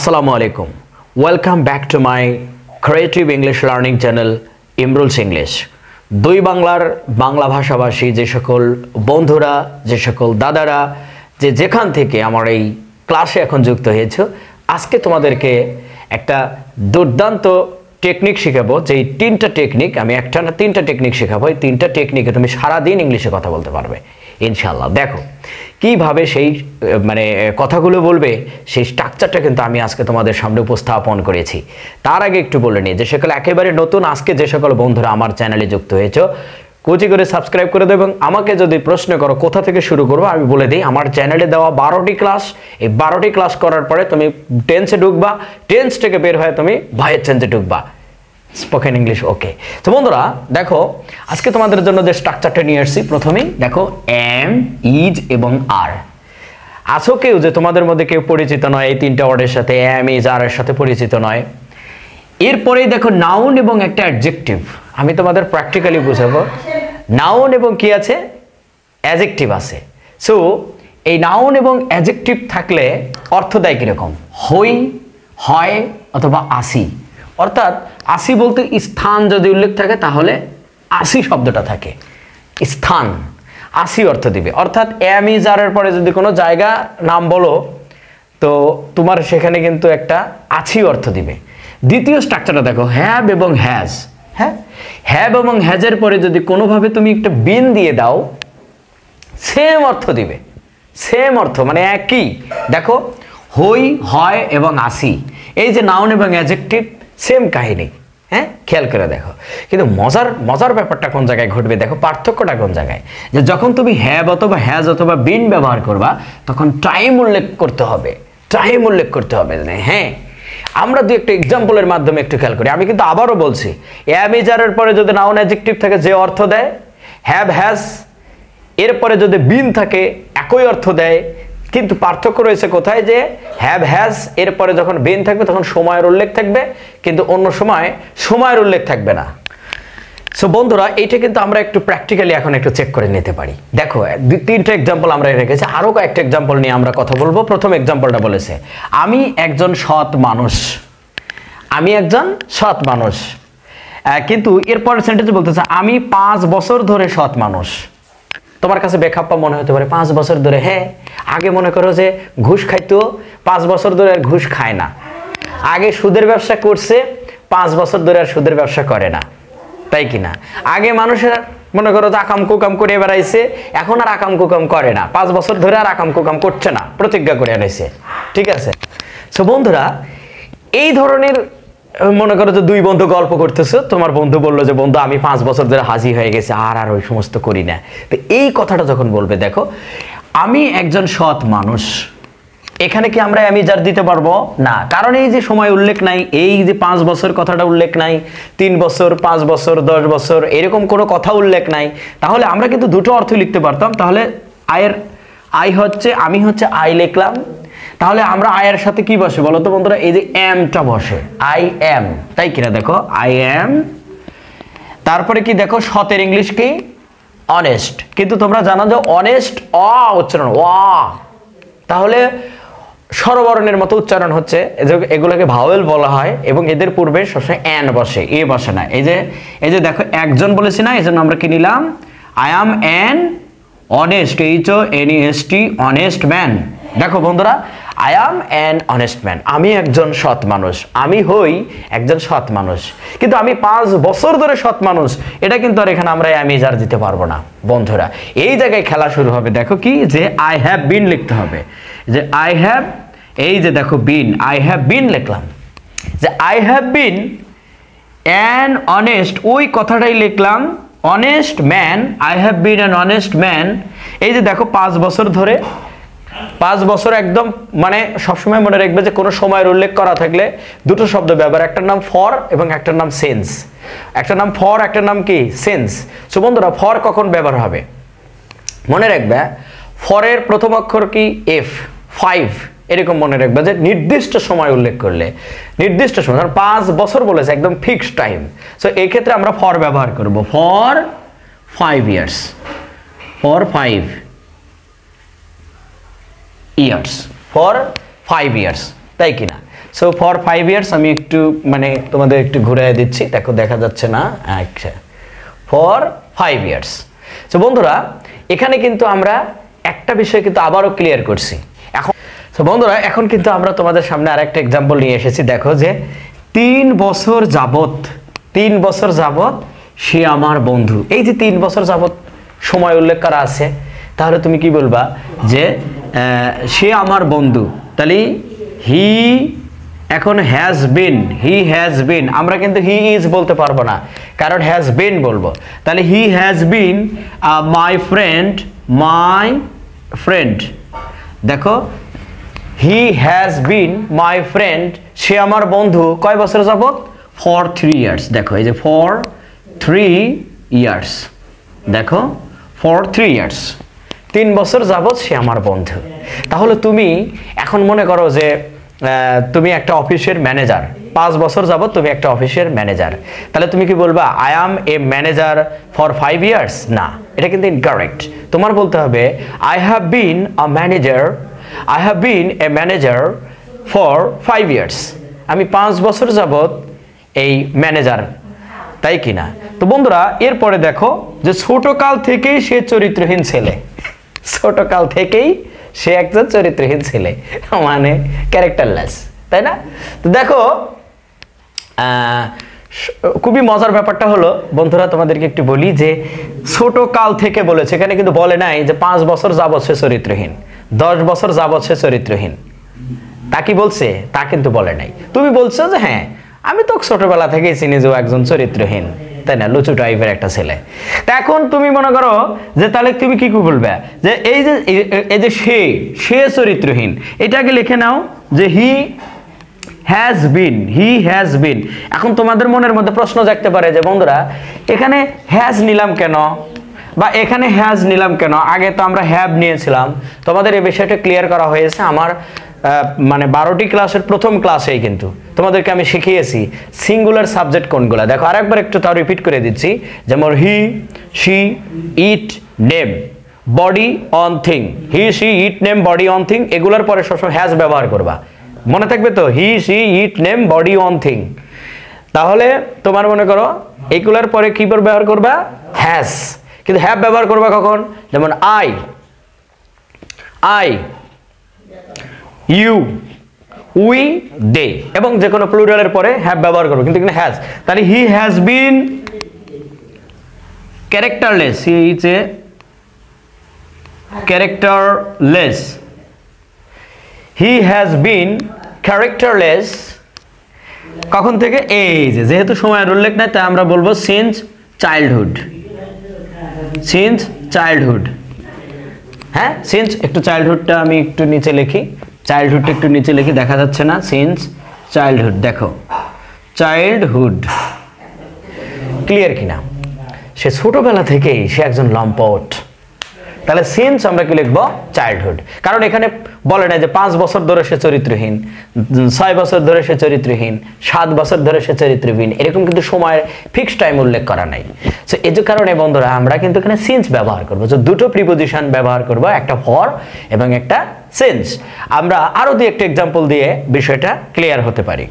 আসসালামু আলাইকুম welcome back to my creative English learning channel Imrul's English. দুই বাংলার বাংলা ভাষাভাষী যে সকল বন্ধুরা, যে সকল দাদারা যেখান থেকে আমার এই ক্লাসে এখন যুক্ত হয়েছে, আজকে তোমাদেরকে একটা দুর্দান্ত টেকনিক শেখাবো। যেই তিনটা টেকনিক, আমি একটা না তিনটা টেকনিক শেখাবো। এই তিনটা টেকনিকে তুমি সারাদিন ইংলিশে কথা বলতে পারবে ইনশাল্লাহ। দেখো কিভাবে সেই কথাগুলো বলবে, সেই স্ট্রাকচারটা কিন্তু আমি আজকে তোমাদের সামনে উপস্থাপন করেছি। তার আগে একটু বলে নিই, যে সকল একেবারে নতুন আজকে যে সকল বন্ধুরা আমার চ্যানেলে যুক্ত হয়েছে, কুচি করে সাবস্ক্রাইব করে দেবে। এবং আমাকে যদি প্রশ্ন করো কোথা থেকে শুরু করবো, আমি বলে দিই আমার চ্যানেলে দেওয়া 12টি ক্লাস। এই 12টি ক্লাস করার পরে তুমি টেন্সে ঢুকবা, টেন্স থেকে বের হয়ে তুমি ভয়েস চেঞ্জে ঢুকবা, স্পোকেন ইংলিশ। ওকে, তো বন্ধুরা দেখো আজকে তোমাদের জন্য যে স্ট্রাকচারটা নিয়ে আসছি, প্রথমেই দেখো এম, ইজ এবং আর। আছো কেউ যে তোমাদের মধ্যে কেউ পরিচিত নয় এই তিনটা ওয়ার্ডের সাথে, এম, ইজ, আর এর সাথে পরিচিত নয়? এরপরেই দেখো নাউন এবং একটা অ্যাডজেক্টিভ। আমি তোমাদের প্র্যাকটিক্যালি বুঝাবো। নাউন এবং কি আছে? অ্যাডজেক্টিভ আছে। সো এই নাউন এবং অ্যাডজেক্টিভ থাকলে অর্থ দেয় কিরকম? হই, হয় অথবা আসি। অর্থাৎ আসি বলতে স্থান যদি উল্লেখ থাকে তাহলে আসি শব্দটা থাকে, স্থান আসি অর্থ দিবে। অর্থাৎ এম, ইজ, আর এর পরে যদি কোনো জায়গা নাম বলো তো তোমার সেখানে কিন্তু একটা আছি অর্থ দিবে। দ্বিতীয় স্ট্রাকচারটা দেখো, হ্যাভ এবং হ্যাজ। হ্যাঁ, হ্যাভ এবং হ্যাজের পরে যদি কোনোভাবে তুমি একটা বিন দিয়ে দাও, সেম অর্থ দিবে, সেম অর্থ মানে একই। দেখো হই, হয় এবং আসি, এই যে নাউন এবং অ্যাডজেক্টিভ সেম কাহিনী। হ্যাঁ, খেয়াল করে দেখো। কিন্তু মজার ব্যাপারটা কোন জায়গায় ঘটবে দেখো, পার্থক্যটা কোন জায়গায়, যে যখন তুমি হ্যাভ অথবা হ্যাজ অথবা বিন ব্যবহার করবা তখন টাইম উল্লেখ করতে হবে, টাইম উল্লেখ করতে হবে। হ্যাঁ, আমরা দু একটা এক্সাম্পলের মাধ্যমে একটু খেয়াল করি। আমি কিন্তু আবারও বলছি, এম, ইজ, আর এর পরে যদি নাউন অ্যাডজেক্টিভ থাকে যে অর্থ দেয়, হ্যাভ, হ্যাজ এরপরে যদি বিন থাকে একই অর্থ দেয়। কিন্তু পার্থক্য রয়েছে কোথায়, যে হ্যাভ, হ্যাজ এরপরে যখন বিন থাকবে তখন সময়ের উল্লেখ থাকবে, কিন্তু অন্য সময় সময়ের উল্লেখ থাকবে না। সো বন্ধুরা এইটা কিন্তু আমরা একটু প্র্যাকটিক্যালি এখন একটু চেক করে নিতে পারি। দেখো তিনটা এক্সাম্পল আমরা রেখেছি, আরও কয়েকটা এক্সাম্পল নিয়ে আমরা কথা বলবো। প্রথম এক্সাম্পলটা বলেছে, আমি একজন সৎ মানুষ। আমি একজন সৎ মানুষ, কিন্তু এরপরের সেন্টেন্সে বলতেছে আমি 5 বছর ধরে সৎ মানুষ। তোমার কাছে বেখাপ্পা মনে হতে পারে, 5 বছর ধরে। হ্যাঁ, আগে মনে করো যে ঘুষ খাইতো, 5 বছর ধরে আর ঘুষ খায় না। আগে সুদের ব্যবসা করছে, 5 বছর ধরে আর সুদের ব্যবসা করে না, তাই কি না? আগে মানুষের মনে করো যে আকাম কুকাম করে বেড়াইছে, এখন আর আকাম কুকাম করে না, 5 বছর ধরে আর আকাম কুকাম করছে না, প্রতিজ্ঞা করে আনাইছে। ঠিক আছে? সো বন্ধুরা এই ধরনের মনে করো যে দুই বন্ধু গল্প করতেছো, তোমার বন্ধু বললো যে বন্ধু আমি 5 বছর ধরে হাজি হয়ে গেছে, আর ওই সমস্ত করি না। তো এই কথাটা যখন বলবে, দেখো আমি একজন সৎ মানুষ, এখানে কি আমরা আমি যার দিতে পারবো না? কারণ এই যে সময় উল্লেখ নাই, এই যে 5 বছর কথাটা উল্লেখ নাই, 3 বছর, 5 বছর, 10 বছর এরকম কোনো কথা উল্লেখ নাই। তাহলে আমরা কিন্তু দুটো অর্থ লিখতে পারতাম। তাহলে আমি হচ্ছে আই লিখলাম, তাহলে আমরা আয়ের সাথে কি বসে বলো তো বন্ধুরা? এই যে এমটা বসে, আই এম, তাই কিনা? দেখো আই এম, তারপরে কি দেখো সতের ইংলিশ কি? অনেস্ট। কিন্তু তোমরা জানো যে অনেস্ট উচ্চারণ তাহলে স্বরবর্ণের মতো উচ্চারণ হচ্ছে, এগুলোকে ভাওয়েল বলা হয় এবং এদের পূর্বে সবসময় এন বসে, এ বসে না। এই যে দেখো একজন বলেছি না, এই জন্য আমরা কি নিলাম? I am an honest, HONEST, honest man. দেখো বন্ধুরা, I am an honest man, আমি একজন সৎ মানুষ, আমি হই একজন সৎ মানুষ। কিন্তু আমি 5 বছর ধরে সৎ মানুষ, এটা কিন্তু আর এখানে আমরা আমি যার দিতে পারবো না। বন্ধুরা এই জায়গায় খেলা শুরু হবে। দেখো কি, যে আই হ্যাভ বিন লিখতে হবে, যে আই হ্যাভ, এই যে দেখো বিন, আই হ্যাভ বিন লিখলাম, যে I have been an honest, ওই কথাটাই লিখলাম, honest man, I have been an honest man. এই যে দেখো 5 বছর ধরে, 5 বছর একদম মানে সবসময় মনে রাখবে যে কোনো সময়ের উল্লেখ করা থাকলে দুটো শব্দ ব্যবহার, একটার নাম ফর এবং একটার নাম সেন্স। একটা নাম ফর, একটার নাম কি? সেন্স। সো বন্ধুরা ফর কখন ব্যবহার হবে মনে রাখবে, ফরের প্রথম অক্ষর কি? F, 5 এরকম মনে রাখবে, যে নির্দিষ্ট সময় উল্লেখ করলে, নির্দিষ্ট সময় 5 বছর বলেছে, একদম ফিক্সড টাইম। সো এই ক্ষেত্রে আমরা ফর ব্যবহার করব, for 5 years, for 5 years, for 5 years, তাই কিনা? সো ফর 5 ইয়ার্স আমি একটু মানে তোমাদের একটু ঘুরিয়ে দিচ্ছি, দেখো দেখা যাচ্ছে না, আচ্ছা ফর 5 ইয়ার্স। সো বন্ধুরা এখানে কিন্তু আমরা একটা বিষয় কিন্তু আবারও ক্লিয়ার করছি। এখন সো বন্ধুরা এখন কিন্তু আমরা তোমাদের সামনে আরেকটা এক্সাম্পল নিয়ে এসেছি। দেখো যে 3 বছর যাবত সে আমার বন্ধু। এই যে 3 বছর যাবত সময় উল্লেখ করা আছে, তাহলে তুমি কি বলবা যে সে আমার বন্ধু, তাহলে হি এখন হ্যাজ বিন, আমরা কিন্তু হি ইজ বলতে পারবো না, কারণ হ্যাজ বিন বলবো। তাহলে he has bin my friend, দেখো হি হ্যাজ বিন মাই ফ্রেন্ড, সে আমার বন্ধু কয় বছর যাবত? For 3 years. দেখো এই যে ফর 3 ইয়ার্স, দেখো ফর 3 ইয়ার্স, 3 বছর যাবত সে আমার বন্ধু। তাহলে তুমি এখন মনে করো যে তুমি একটা অফিসের ম্যানেজার, 5 বছর যাবত তুমি একটা অফিসের ম্যানেজার, তাহলে তুমি কি বলবা I am a manager for 5 years? না, এটা কিন্তু ইনকারেক্ট। তোমার বলতে হবে I have been a manager for 5 years, আমি 5 বছর যাবত এই ম্যানেজার, তাই কিনা? তো বন্ধুরা এরপরে দেখো যে ছোটকাল থেকেই সে চরিত্রহীন ছেলে, ছোটকাল থেকেই সে একজন চরিত্রহীন ছেলে, মানে ক্যারেক্টারলেস, তাই না? তো দেখো খুবই মজার ব্যাপারটা হলো বন্ধুরা, তোমাদেরকে একটু বলি যে ছোটকাল থেকে বলেছে, এখানে কিন্তু বলে নাই যে 5 বছর যাবত সে চরিত্রহীন, 10 বছর যাবত সে চরিত্রহীন, তা কি বলছে? তা কিন্তু বলে নাই। তুমি বলছো যে হ্যাঁ আমি তো ছোটবেলা থেকেই চিনি যে ও একজন চরিত্রহীন, তাই না, লুচু টাইপের একটা ছেলে। তা এখন তুমি মনে করো যে তাহলে তুমি কি বলবে যে এই যে সে চরিত্রহীন, এটাকে লিখে নাও যে হি হ্যাজ বিন। এখন তোমাদের মনের মধ্যে প্রশ্ন জাগতে পারে যে বন্ধুরা এখানে হ্যাজ নিলাম কেন, বা এখানে হ্যাজ নিলাম কেন? আগে তো আমরা হ্যাভ নিয়েছিলাম। তোমাদের এই বিষয়টা ক্লিয়ার করা হয়েছে আমার মানে 12টি ক্লাসের প্রথম ক্লাসেই কিন্তু তোমাদেরকে আমি শিখিয়েছি সিঙ্গুলার সাবজেক্ট কোনগুলো। দেখো আরেকবার একটু তাও রিপিট করে দিচ্ছি, যেমন he, she, it, name, body, on thing. He, she, it, name, body, on thing, এগুলোর পরে সবসময় হ্যাজ ব্যবহার করবা, মনে থাকবে তো? He, she, it, name, body, on thing. তাহলে তোমার মনে করো এগুলোর পরে কি ব্যবহার করবা? হ্যাজ। কিন্তু হ্যাভ ব্যবহার করবা কখন? যেমন আই, ইউ, উই, দে, এবং যে কোনো প্লুরালের পরে হ্যাভ ব্যবহার করবো, কিন্তু এখানে হ্যাজ। তাহলে he has been characterless, he is a characterless, he has been characterless কখন থেকে? এই যেহেতু সময়ের উল্লেখ নাই তাই আমরা বলবো সিন্স চাইল্ডহুড, হ্যাঁ সিন্স। একটু চাইল্ডহুডটা আমি একটু নিচে লিখি, চাইল্ডহুডটা একটু নিচে লিখি, দেখা যাচ্ছে না? সিন্স চাইল্ডহুড, দেখো চাইল্ডহুড, ক্লিয়ার কিনা? সে ছোটবেলা থেকেই সে একজন লম্পট। তাহলে সিন্স আমরা কি লিখবো? চাইল্ডহুড। কারণ এখানে বলে না যে 5 বছর ধরে সে চরিত্রহীন, 6 বছর ধরে সে চরিত্রহীন, 7 বছর ধরে সে চরিত্রহীন, এরকম কিন্তু সময়ের ফিক্সড টাইম উল্লেখ করা নাই। সো এই যে কারণে বন্ধুরা আমরা কিন্তু এখানে সিন্স ব্যবহার করবো, যে দুটো প্রিপোজিশন ব্যবহার করবো, একটা ফর এবং একটা সিন্স। আমরা আরো দুই একটা এক্সাম্পল দিয়ে বিষয়টা ক্লিয়ার হতে পারি।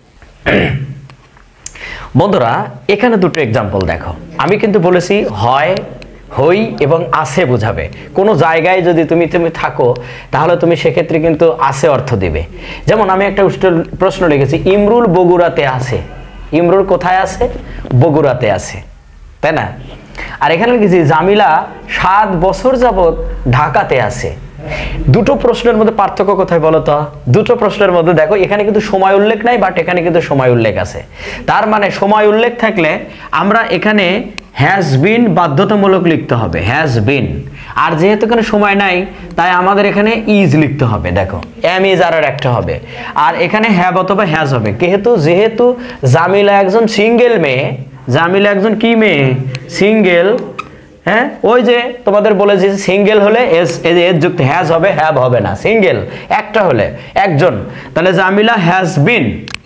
বন্ধুরা এখানে দুটো এক্সাম্পল দেখো, আমি কিন্তু বলেছি হয়, হই এবং আছে বোঝাবে। কোনো জায়গায় যদি তুমি থাকো তাহলে তুমি সেক্ষেত্রে কিন্তু আছে অর্থ দিবে। যেমন আমি একটা প্রশ্ন লিখেছি, ইমরুল বগুড়াতে আছে। ইমরুল কোথায় আছে? বগুড়াতে আছে, তাই না? আর এখানে লিখেছি জামিলা 7 বছর যাবত ঢাকাতে আছে। দুটো প্রশ্নের মধ্যে পার্থক্য কোথায় বলো তো? দুটো প্রশ্নের মধ্যে দেখো এখানে কিন্তু সময় উল্লেখ নাই, বাট এখানে কিন্তু সময় উল্লেখ আছে। তার মানে সময় উল্লেখ থাকলে আমরা এখানে হ্যাজ বিন বাধ্যতামূলক লিখতে হবে, হ্যাজ বিন। আর যেহেতু এখানে সময় নাই তাই আমাদের এখানে ইজ লিখতে হবে। দেখো এম ইজ আর একটা হবে, আর এখানে হ্যাভ অথবা হ্যাজ হবে। যেহেতু জামিলা একজন সিঙ্গেল মেয়ে, জামিলা একজন কি মেয়ে? সিঙ্গেল। হ্যাঁ, ওই যে তোমাদের বলেছি সিঙ্গেল হলে এস যুক্ত হ্যাজ হবে, হ্যাভ হবে না। সিঙ্গেল একটা হলে একজন, তাহলে Jamila has been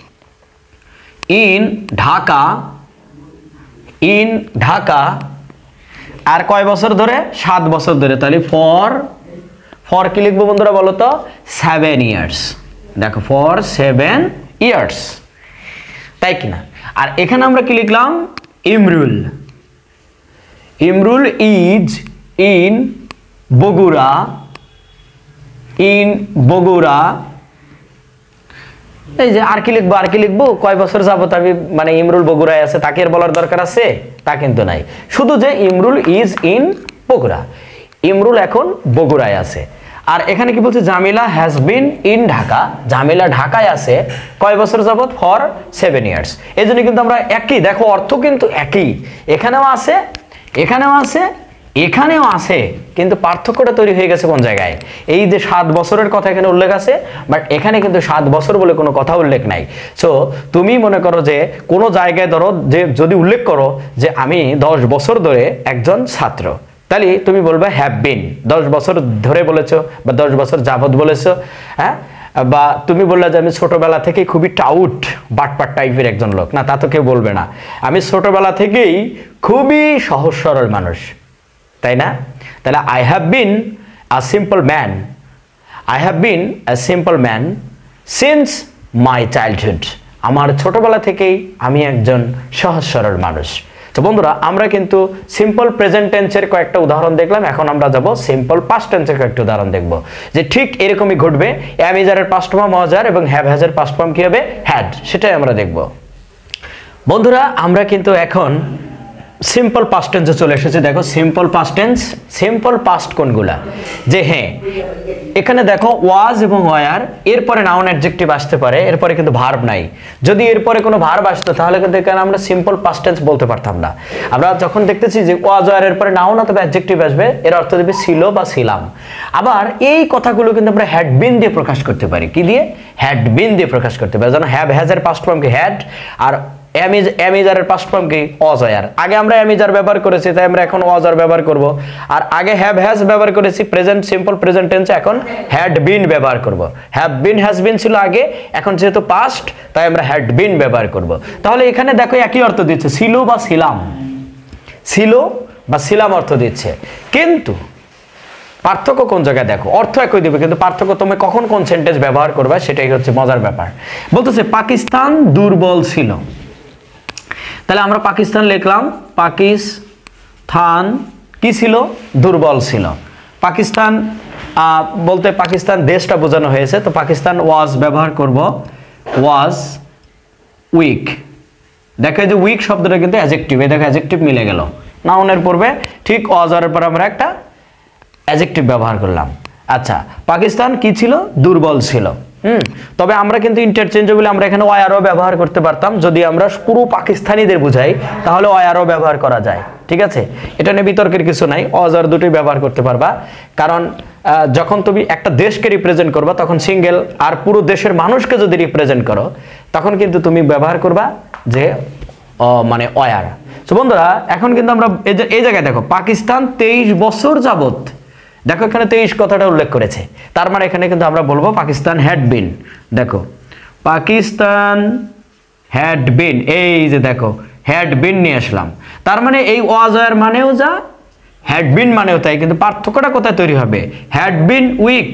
in Dhaka আর কয় বছর ধরে? 7 বছর ধরে। তাহলে ফর কি লিখবো বন্ধুরা বলো তো? 7 ইয়ার্স। দেখো ফর 7 ইয়ার্স, তাই কিনা? আর এখানে আমরা কি লিখলাম? Imrul. Imrul is in Bogura, in Bogura. এই যে আর কি লিখবো, আর কি লিখবো? কয় বছর যাবত আমি মানে ইমরুল বগুড়ায় আছে তাকে আর বলার দরকার আছে? তা কিন্তু নাই, শুধু যে ইমরুল ইজ ইন বগুড়া, ইমরুল এখন বগুড়ায় আছে। আর এখানে কি বলছে? Jamila has been in Dhaka, Jamila ঢাকায় আছে কয় বছর যাবত? For 7 years. এই জন্য কিন্তু আমরা একই, দেখো অর্থ কিন্তু একই, এখানেও আছে, এখানেও আছে, এখানেও আছে, কিন্তু পার্থক্যটা তৈরি হয়ে গেছে কোন জায়গায়? এই যে 7 বছরের কথা এখানে উল্লেখ আছে, বাট এখানে কিন্তু 7 বছর বলে কোনো কথা উল্লেখ নাই। সো তুমি মনে করো যে কোনো জায়গায় ধরো যে যদি উল্লেখ করো যে আমি 10 বছর ধরে একজন ছাত্র, তাহলে তুমি বলবে হ্যাভ বিন, 10 বছর ধরে বলেছো বা 10 বছর যাবত বলেছো, হ্যাঁ? বা তুমি বললে যে আমি ছোটবেলা থেকেই খুবই টাউট বাটপাট টাইপের একজন লোক, না তা তো কেউ বলবে না। আমি ছোটবেলা থেকেই খুবই সহজ সরল মানুষ, তাই না? তাহলে I have been a simple man, I have been a simple man since my childhood, আমার ছোটবেলা থেকেই আমি একজন সহজ সরল মানুষ। তো বন্ধুরা, আমরা কিন্তু সিম্পল প্রেজেন্ট টেন্সের কয়েকটা উদাহরণ দেখলাম, এখন আমরা যাব সিম্পল পাস্ট টেন্সের কয়েকটা উদাহরণ দেখব যে ঠিক এরকমই ঘটবে। অ্যাম ইজারের পাস্ট ফর্ম ওয়াজ আর এবং হ্যাভ হ্যাজের পাস্ট ফর্ম কি হবে? হ্যাড, সেটাই আমরা দেখব। বন্ধুরা, আমরা কিন্তু এখন সিম্পল পাস্ট টেন্সে চলে এসেছে। দেখো simple past tense, simple past কোনগুলা? যে হ্যাঁ, এখানে দেখো ওয়াজ এবং ওয়ার, এরপরে নাউন অ্যাডজেক্টিভ আসতে পারে, এরপরে কিন্তু ভার্ব নাই। যদি এরপরে কোনো ভার্ব আসতো তাহলে কিন্তু এখানে আমরা সিম্পল পাস্ট টেন্স বলতে পারতাম না। আমরা যখন দেখতেছি যে ওয়াজ ওয়ার এরপরে নাউন অথবা অ্যাডজেক্টিভ আসবে, এর অর্থ দেবে ছিল বা ছিলাম। আবার এই কথাগুলো কিন্তু আমরা হ্যাড বিন দিয়ে প্রকাশ করতে পারি। কি দিয়ে? হ্যাড বিন দিয়ে প্রকাশ করতে পারি। যেন হ্যাভ হ্যাজের পাস্ট ফর্ম কি? হ্যাড। আর অ্যামিজারের পাস্ট ফর্ম কি? Was were. আগে আমরা অ্যামিজার ব্যবহার করেছি, তাই আমরা এখন ওয়াজ ওয়ার ব্যবহার করব। আর আগে হ্যাভ হ্যাজ ব্যবহার করেছি প্রেজেন্ট সিম্পল প্রেজেন্ট টেন্সে, এখন হ্যাড বিন ব্যবহার করব। হ্যাভ বিন হ্যাজ বিন ছিল আগে, এখন যেহেতু পাস্ট তাই আমরা হ্যাড বিন ব্যবহার করব। তাহলে এখানে দেখো একই অর্থ দিচ্ছে, ছিল বা ছিলাম, ছিল বা ছিলাম অর্থ দিচ্ছে, কিন্তু পার্থক্য কোন জায়গায়? দেখো অর্থ একই দিবে, কিন্তু পার্থক্য তুমি কখন কোন সেন্টেন্স ব্যবহার করবে সেটাই হচ্ছে মজার ব্যাপার। বলতেছে পাকিস্তান দুর্বল ছিল, তাহলে আমরা পাকিস্তান লিখলাম, পাকিস্তান কি ছিল? দুর্বল ছিল। পাকিস্তান বলতে পাকিস্তান দেশটা বোঝানো হয়েছে, তো পাকিস্তান ওয়াজ ব্যবহার করব, ওয়াজ উইক। দেখো যে উইক শব্দটা কিন্তু অ্যাডজেক্টিভ, এই দেখো অ্যাডজেক্টিভ মিলে গেল নাউনের পূর্বে, ঠিক ওয়াজের পর আমরা একটা অ্যাডজেক্টিভ ব্যবহার করলাম। আচ্ছা, পাকিস্তান কি ছিল? দুর্বল ছিল। তবে আমরা কিন্তু ইন্টারচেঞ্জেবল, আমরা এখানে ওয়ারও ব্যবহার করতে পারতাম। যদি আমরা পুরো পাকিস্তানিদের বুঝাই তাহলে ওয়ারও ব্যবহার করা যায়, ঠিক আছে? এটা নিয়ে বিতর্কের কিছু নাই, ওয়াজার দুটোই ব্যবহার করতে পারবা। কারণ যখন তুমি একটা দেশকে রিপ্রেজেন্ট করবা তখন সিঙ্গেল, আর পুরো দেশের মানুষকে যদি রিপ্রেজেন্ট করো তখন কিন্তু তুমি ব্যবহার করবা যে মানে ওয়ার। তো বন্ধুরা, এখন কিন্তু আমরা এই জায়গায় দেখো পাকিস্তান 23 বছর যাবত, দেখো এখানে 23 কথাটা উল্লেখ করেছে, তার মানে এখানে কিন্তু আমরা বলবো পাকিস্তান হ্যাড বিন। দেখো পাকিস্তান হ্যাড বিন, এই যে দেখো হ্যাড বিন নিয়ে আসলাম, তার মানে এই ওয়াজ ওয়ার মানেও যা, হ্যাড বিন মানেও তাই, কিন্তু পার্থক্যটা কোথায় তৈরি হবে? হ্যাড বিন উইক,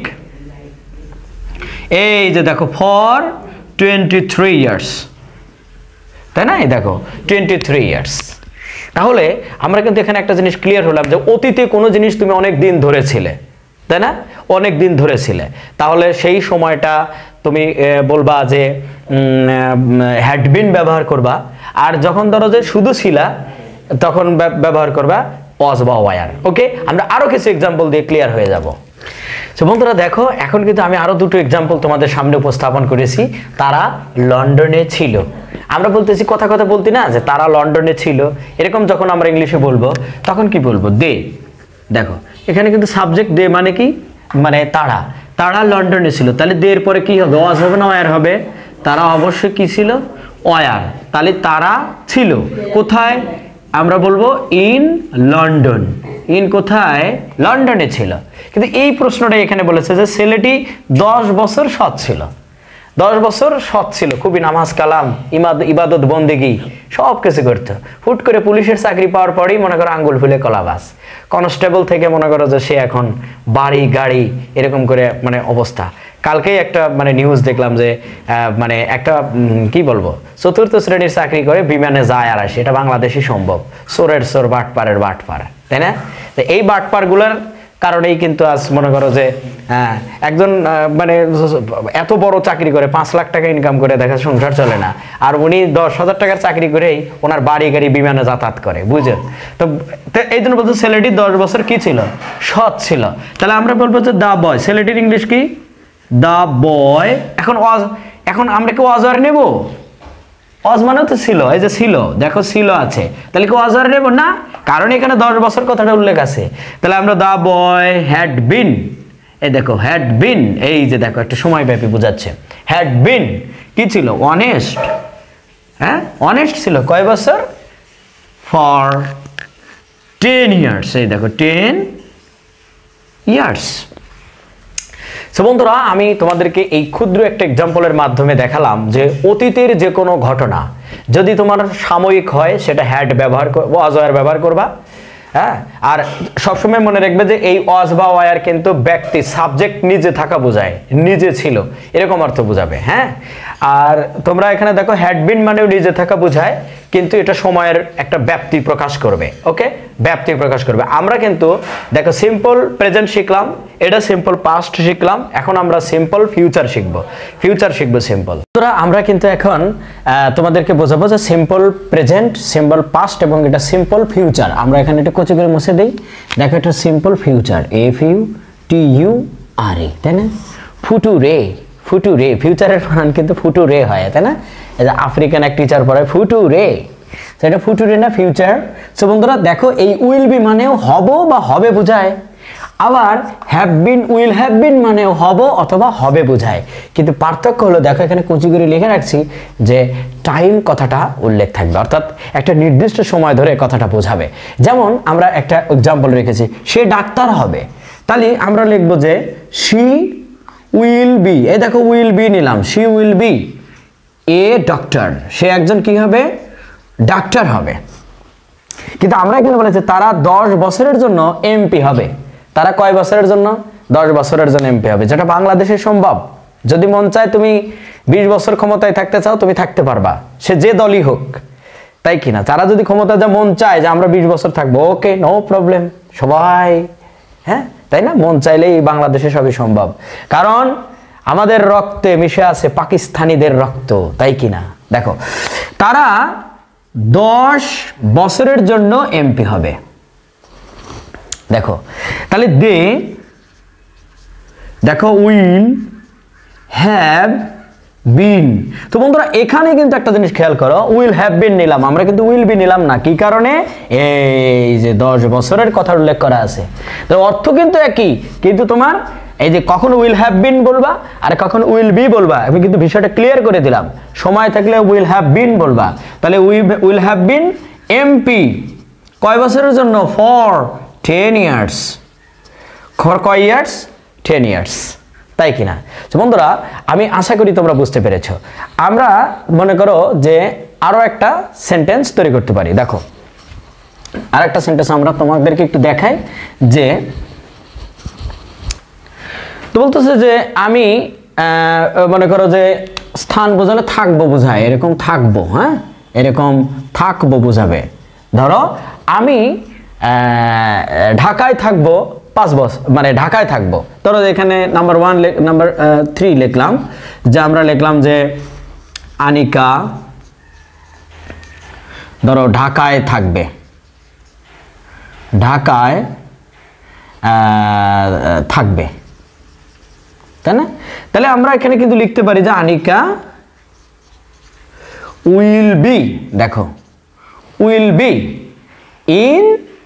এই যে দেখো ফর 23 ইয়ার্স, তাই না? এই দেখো 23 ইয়ার্স। তাহলে আমরা কিন্তু এখানে একটা জিনিস ক্লিয়ার হলাম যে অতীতে কোনো জিনিস তুমি অনেক দিন ধরে ছিলে, তাই না? অনেক দিন ধরে ছিলে, তাহলে সেই সময়টা তুমি বলবা যে হ্যাড বিন ব্যবহার করবা। আর যখন ধরো যে শুধু ছিলা তখন ব্যবহার করবা ওয়াজ বা ওয়ার। ওকে, আমরা আরো কিছু এক্সাম্পল দিয়ে ক্লিয়ার হয়ে যাব। তো বন্ধুরা দেখো, এখন কিন্তু আমি আরো দুটো এক্সাম্পল তোমাদের সামনে উপস্থাপন করেছি। তারা লন্ডনে ছিল। আমরা বলতেছি কথা কথা বলতি না যে তারা লন্ডনে ছিল, এরকম যখন আমরা ইংলিশে বলবো তখন কি বলবো? দে। দেখো এখানে কিন্তু সাবজেক্ট দে মানে কি? মানে তারা, তারা লন্ডনে ছিল, তাহলে দে এর পরে কি হবে? ওয়াজ হবে না ওয়ার হবে? তারা অবশ্যই কি ছিল? ওয়ার। তাহলে তারা ছিল কোথায়? আমরা বলবো ইন লন্ডন। ইন কোথায়? লন্ডনে ছিল। কিন্তু এই প্রশ্নটা এখানে বলেছে যে ছেলেটি 10 বছর সৎ ছিল। 10 বছর সৎ ছিল, খুবই নামাজ কালাম ইবাদত বন্দেগি সব কিছু করতো। হুট করে পুলিশের চাকরি পাওয়ার পরেই মনে করো আঙ্গুল ফুলে কলাবাস। কনস্টেবল থেকে মনে করো যে সে এখন বাড়ি গাড়ি এরকম করে মানে অবস্থা। কালকেই একটা মানে নিউজ দেখলাম যে মানে একটা কি বলবো, 4th শ্রেণীর চাকরি করে বিমানে যায় আর আসে, এটা বাংলাদেশই সম্ভব। চোরের চোর বাটপারের বাটপার, তাই না? তো এই বাটপারগুলোর কারণেই কিন্তু আজ মনে করো যে একজন মানে এত বড় চাকরি করে 5 লাখ টাকা ইনকাম করে দেখা সংসার চলে না, আর উনি 10,000 টাকার চাকরি করেই ওনার বাড়ি গাড়ি বিমানে যাতায়াত করে, বুঝেন? তো এই জন্য বলতো ছেলেটি 10 বছর কি ছিল, সৎ ছিল। তাহলে আমরা বলবো যে দা বয়, ছেলেটির ইংলিশ কি, দা বয়। এখন আমরা কি অজর নেব? অজ মানে তো ছিল, এই যে ছিল, দেখো ছিল আছে, তাহলে কি অজর নেব না, কারণ এখানে 10 বছর কথাটা উল্লেখ আছে। তাহলে আমরা দা বয় হ্যাড বিন, এই দেখো হ্যাড বিন, এই যে দেখো একটা সময়ব্যাপী বোঝাচ্ছে। হ্যাড বিন কি ছিল, অনেস্ট, হ্যাঁ অনেস্ট ছিল, কয় বছর, ফর 10 ইয়ার্স, এই দেখো 10 ইয়ার্স। সো বন্ধুরা, আমি তোমাদেরকে এই ক্ষুদ্র একটা এক্সাম্পলের মাধ্যমে দেখালাম যে অতীতের যে কোনো ঘটনা যদি তোমার সাময়িক হয় সেটা হ্যাড ব্যবহার ওয়াজ ব্যবহার করবা, হ্যাঁ। আর সবসময় মনে রাখবে যে এই ওয়াজ বা ওয়ার কিন্তু ব্যক্তি সাবজেক্ট নিজে থাকা বোঝায়, নিজে ছিল এরকম অর্থ বোঝাবে, হ্যাঁ। আর তোমরা এখানে দেখো হ্যাড বিন মানেও নিজে থাকা বোঝায়, কিন্তু এটা সময়ের একটা ব্যাপ্তি প্রকাশ করবে, ওকে, ব্যাপ্তি প্রকাশ করবে। আমরা কিন্তু দেখো সিম্পল প্রেজেন্ট শিখলাম, এটা সিম্পল পাস্ট শিখলাম, এখন আমরা সিম্পল ফিউচার শিখবো, সিম্পল। তোরা আমরা কিন্তু এখন তোমাদেরকে বোঝাবো যে সিম্পল প্রেজেন্ট, সিম্পল পাস্ট এবং এটা সিম্পল ফিউচার। আমরা এখানে এটা কচি করে মুছে দিই, দেখো এটা সিম্পল ফিউচার, FUTURE, তাই না? ফুটুরে, ফিউচারের বানান কিন্তু ফুটুরে হয়, তাই না? এই যে আফ্রিকান এক টিচার পড়ায় ফুটুরে, সেটা ফুটুরে না ফিউচার। সো বন্ধুরা দেখো এই উইল বি মানেও হব বা হবে বোঝায়, আবার have been, will have been মানেও হব অথবা হবে বোঝায়। কিন্তু পার্থক্য হলো দেখো এখানে কুচি করে লিখে রাখছি যে টাইম কথাটা উল্লেখ থাকবে, অর্থাৎ একটা নির্দিষ্ট সময় ধরে কথাটা বোঝাবে। যেমন আমরা একটা এক্সাম্পল রেখেছি, সে ডাক্তার হবে, তাহলে আমরা লিখবো যে শি উইল বি, এই দেখো উইল বি নিলাম, she will be a doctor, সে একজন কি হবে, ডাক্তার হবে। কিন্তু আমরা এখানে বলেছি তারা 10 বছরের জন্য MP হবে। তারা কয় বছরের জন্য, 10 বছরের জন্য MP হবে, যেটা বাংলাদেশে সম্ভব। যদি মন চায় তুমি 20 বছর ক্ষমতায় থাকতে চাও, তুমি থাকতে পারবা, সে যে দলই হোক, তাই কিনা? তারা যদি ক্ষমতা যা মন চায় যে আমরা 20 বছর থাকবো, ওকে, নো প্রবলেম, সবাই, হ্যাঁ, তাই না? মন চাইলেই বাংলাদেশে সবই সম্ভব, কারণ আমাদের রক্তে মিশে আছে পাকিস্তানিদের রক্ত, তাই কিনা? দেখো তারা 10 বছরের জন্য MP হবে। দেখো তাহলে দেখো উইল হ্যাভ বিন। তো বন্ধুরা এখানে কিন্তু একটা জিনিস খেয়াল করো, উইল হ্যাভ বিন নিলাম আমরা, কিন্তু উইল বি নিলাম না, কি কারণে? এই যে 10 বছরের কথা উল্লেখ করা আছে, তো অর্থ কিন্তু একই, কিন্তু তোমার এই যে কখন উইল হ্যাভ বিন বলবা আর কখন উইল বি বলবা, আমি কিন্তু বিষয়টা ক্লিয়ার করে দিলাম। সময় থাকলে উইল হ্যাভ বিন বলবা, তাহলে উইল হ্যাভ বিন MP কয় বছরের জন্য, ফর 10 ইয়ার্স, ফর কয় ইয়ার্স, 10 ইয়ার্স, তাই কিনা? তো বন্ধুরা আমি আশা করি তোমরা বুঝতে পেরেছো। আমরা মনে করো যে আরো একটা সেন্টেন্স তৈরি করতে পারি। দেখো আর একটা সেন্টেন্স আমরা তোমাদেরকে একটু দেখাই, যে তো বলতেছে যে আমি মনে করো যে স্থান বোঝালে থাকবো বোঝায়, এরকম থাকবো, হ্যাঁ, এরকম থাকবো বোঝাবে। ধরো আমি ঢাকায় থাকবো 5 বছর, মানে ঢাকায় থাকবো। ধরো এখানে নাম্বার 1 নাম্বার 3 লিখলাম, যে আমরা লিখলাম যে আনিকা ধরো ঢাকায় থাকবে, ঢাকায় থাকবে, তাই না? তাহলে আমরা এখানে কিন্তু লিখতে পারি যে আনিকা উইল বি, দেখো উইল বি ইন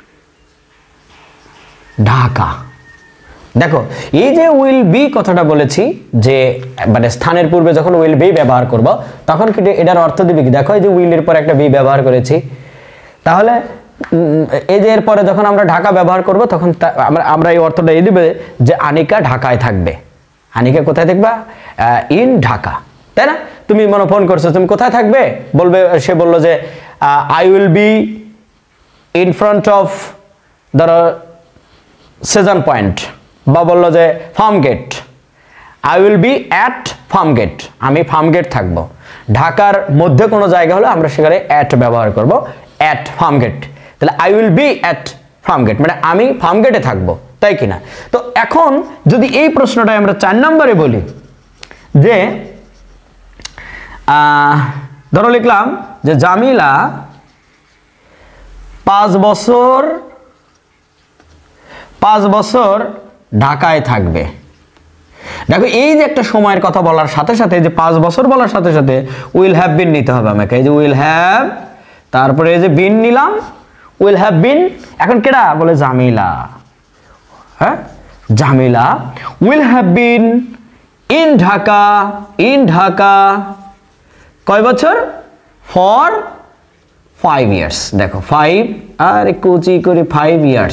ঢাকা। দেখো এই যে উইল বি কথাটা বলেছি, যে মানে স্থানের পূর্বে যখন উইল বি ব্যবহার করব তখন কি এটার অর্থ দিবে কি? দেখো এই যে উইলের পর একটা বি ব্যবহার করেছি, তাহলে এই যে এরপরে যখন আমরা ঢাকা ব্যবহার করব তখন আমরা এই অর্থটা এই দিবে যে আনিকা ঢাকায় থাকবে। আনিকা কোথায় থাকবা? ইন ঢাকা, তাই না? তুমি মনে ফোন করছো, তুমি কোথায় থাকবে বলবে, সে বলল যে I will be in front of ধরো সেজান পয়েন্ট, বা বলল যে Farm Gate, I will be at Farm Gate, আমি ফার্ম গেট থাকবো। ঢাকার মধ্যে কোনো জায়গা হলে আমরা সেখানে অ্যাট ব্যবহার করব, অ্যাট ফার্ম গেট। তাহলে I will be at Farm Gate মানে আমি ফার্ম গেটে থাকবো, তাই কিনা? তো এখন যদি এই প্রশ্নটা আমরা 4 নম্বরে বলি যে ধরো লিখলাম যে জামিলা 5 বছর ঢাকায় থাকবে। দেখো এই যে একটা সময়ের কথা বলার সাথে সাথে, যে 5 বছর বলার সাথে সাথে উইল হ্যাভ বিন নিতে হবে আমাকে। এই যে উইল হ্যাভ, তারপরে এই যে বিন নিলাম, উইল হ্যাভ বিন, এখন কেডা বলে জামিলা, হ্যাঁ Jamila will have been in Dhaka কয় বছর? For 5 years। দেখো 5 আর কুচি করে 5 years।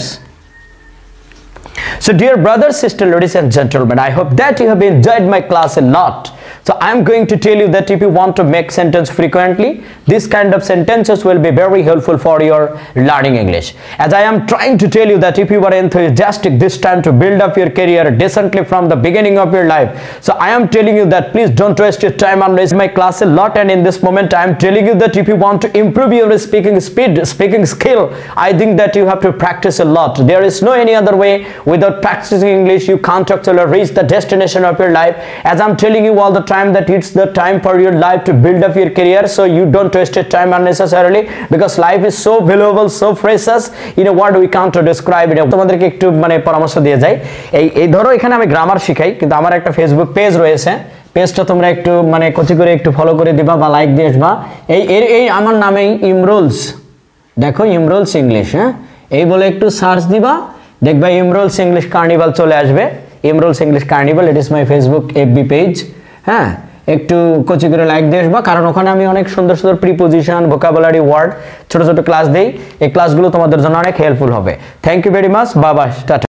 So dear brothers, sisters, ladies and gentlemen, I hope that you have enjoyed my class a lot. So I am going to tell you that if you want to make sentence frequently, this kind of sentences will be very helpful for your learning English. As I am trying to tell you that if you are enthusiastic this time to build up your career decently from the beginning of your life, so I am telling you that please don't waste your time on my class a lot. And in this moment I am telling you that if you want to improve your speaking speed, speaking skill, I think that you have to practice a lot. There is no any other way. Without practicing English you can't actually reach the destination of your life. As I'm telling you all the time that it's the time for your life to build up your career, so you don't waste your time unnecessarily, because life is so valuable, so precious, in a word we can't describe it. তোমাদেরকে একটু মানে পরামর্শ দিয়ে যাই, এই ধরো এখানে আমি গ্রামার শিখাই, কিন্তু আমার একটা ফেসবুক পেজ রয়েছে, পেজটা তোমরা একটু মানে কচি করে একটু ফলো করে দিবা বা লাইক দিয়ে আসবা। এই আমার নামেই ইমরুলস, দেখো ইমরুলস ইংলিশ, হ্যাঁ এই বলে একটু সার্চ দিবা, দেখবা ইমরুলস ইংলিশ কার্নিভাল চলে আসবে। Imrul's English carnival, it is my Facebook FB page. হ্যাঁ একটু কচি করে লাইক দিয়ে আসবা, কারণ ওখানে আমি অনেক সুন্দর সুন্দর প্রিপোজিশন, ভোকাবুলারি ওয়ার্ড ছোট ছোট ক্লাস দেই। এই ক্লাসগুলো তোমাদের জন্য অনেক হেল্পফুল হবে। Thank you very much, bye bye, tata.